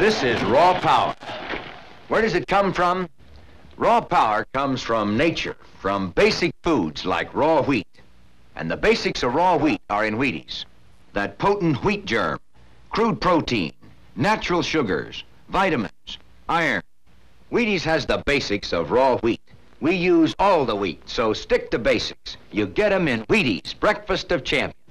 This is raw power. Where does it come from? Raw power comes from nature, from basic foods like raw wheat. And the basics of raw wheat are in Wheaties. That potent wheat germ, crude protein, natural sugars, vitamins, iron. Wheaties has the basics of raw wheat. We use all the wheat, so stick to basics. You get 'em in Wheaties, breakfast of champions.